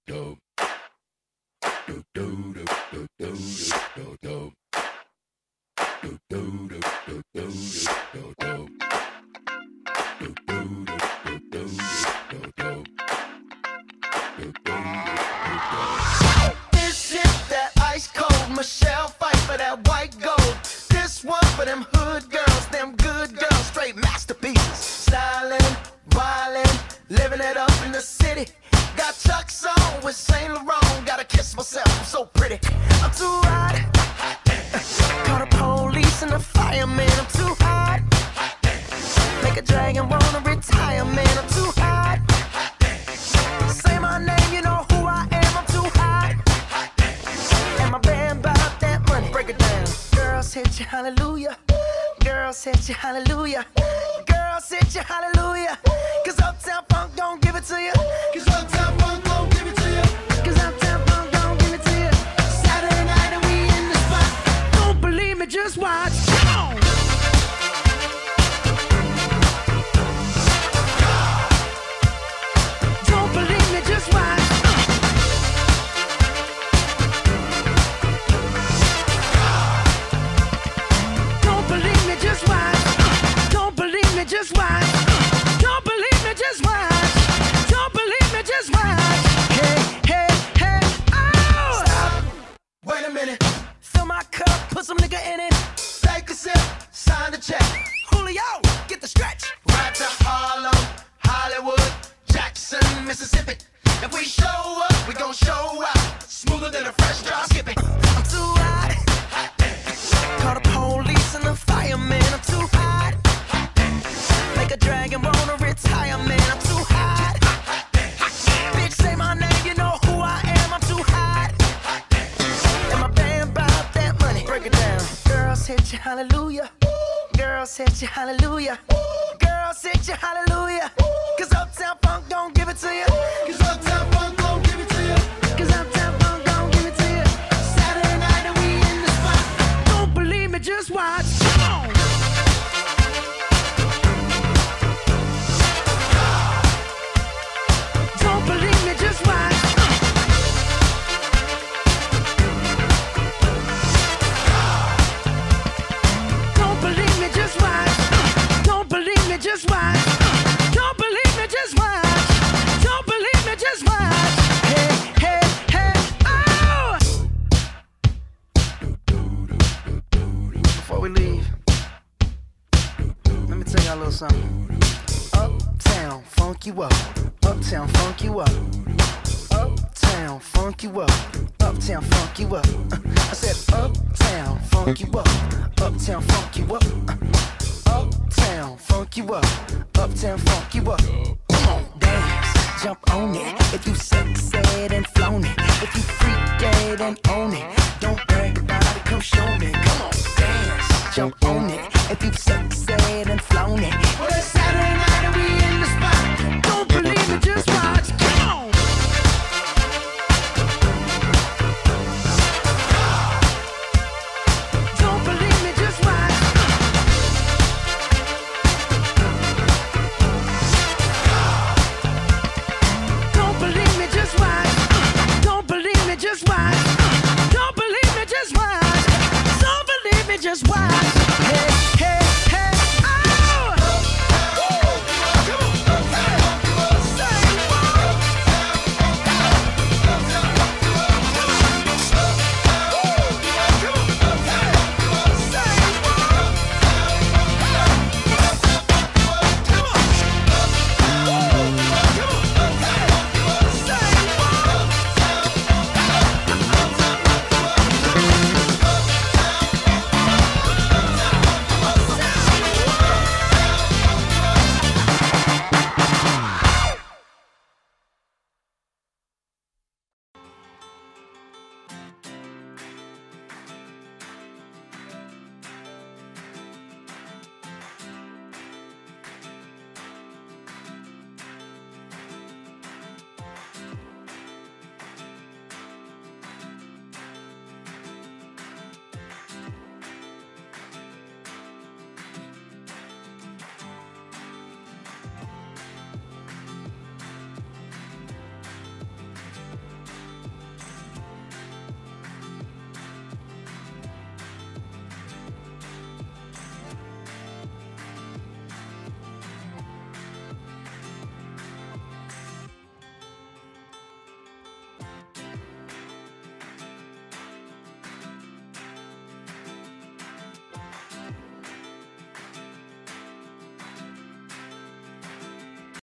do. Do do do do do do do. Do do do do do do do. Do do do do do do do. Do do do. This is that ice cold Michelle Pfeiffer, that white gold. This one for them hood girls, them good girls, straight masterpieces. Stylin, wilin, living it up in the city. Got Chuck's on with Saint Laurent. Gotta kiss myself, I'm so pretty. I'm too hot. Call the police and the fireman. I'm too hot. Make a dragon wanna retire, man. I'm too hot. Say my name, you know who I am. I'm too hot. And my band bout that money. Break it down. Girls hit you, hallelujah. Girls hit you, hallelujah. Girls hit you, hallelujah. Cause Uptown Funk don't give it to you. Cause Uptown Funk don't give it to you. Cause Uptown Funk don't give it to you. Saturday night and we in the spot. Don't believe me, just watch. Come on. Don't believe me, just watch. Don't believe me, just watch. Don't believe me, just watch. Don't believe me, just watch. Don't believe me, just watch. Hey, hey, hey, oh! Stop. Wait a minute. Fill my cup, put some nigga in it. Take a sip, sign the check. Julio, get the stretch. Right to Harlem, Hollywood, Jackson, Mississippi. If we show up, we gon' show out. Smoother than a fresh drop skipping. I'm too hot. Call the police and the fireman. I'm too hot. Make a dragon wanna retire, man. I'm too hot. Bitch, say my name, you know who I am. I'm too hot. And my band bout that money. Break it down. Girls hit you, hallelujah. Girls hit you, hallelujah. Girls hit you, hallelujah. Cause Uptown Funk don't give it to you. Cause Uptown Funk don't give it to you. Cause Uptown Funk don't give it to you. Saturday night and we in the spot. Don't believe me, just watch. Come on. Don't believe me, just watch. Don't believe me, just watch. Don't believe me, just watch. Don't believe me, just watch. Don't believe me, just watch. Hey, hey, hey, oh! Before we leave, let me tell y'all a little something. Uptown, funk you up. Uptown, funk you up. Uptown, funk you up. Uptown, funk you up. I said uptown, funk you up. Uptown, funk you up. Uptown, funk you up. Uptown, funk you up. Come on, dance, jump on it. If you sexed and flown it. If you freak dead and own it. Don't brag about it, come show me. Come on, dance, jump on it. If you sexed